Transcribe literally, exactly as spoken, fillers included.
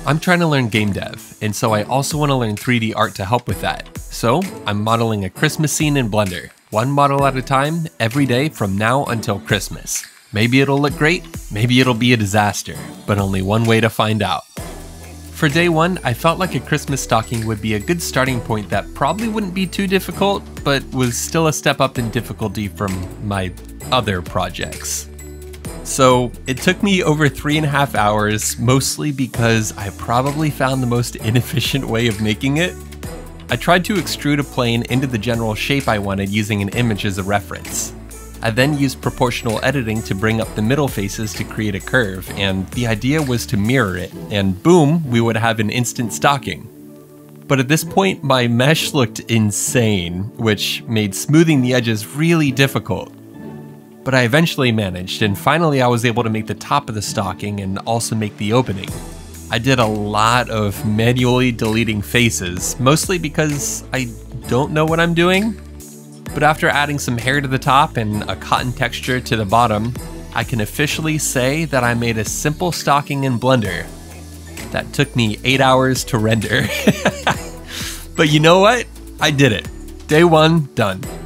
I'm trying to learn game dev, and so I also want to learn three D art to help with that. So I'm modeling a Christmas scene in Blender, one model at a time, every day from now until Christmas. Maybe it'll look great, maybe it'll be a disaster, but only one way to find out. For day one, I felt like a Christmas stocking would be a good starting point that probably wouldn't be too difficult, but was still a step up in difficulty from my other projects. So it took me over three and a half hours, mostly because I probably found the most inefficient way of making it. I tried to extrude a plane into the general shape I wanted using an image as a reference. I then used proportional editing to bring up the middle faces to create a curve, and the idea was to mirror it, and boom, we would have an instant stocking. But at this point, my mesh looked insane, which made smoothing the edges really difficult. But I eventually managed, and finally I was able to make the top of the stocking and also make the opening. I did a lot of manually deleting faces, mostly because I don't know what I'm doing. But after adding some hair to the top and a cotton texture to the bottom, I can officially say that I made a simple stocking in Blender. That took me eight hours to render. But you know what? I did it. Day one, done.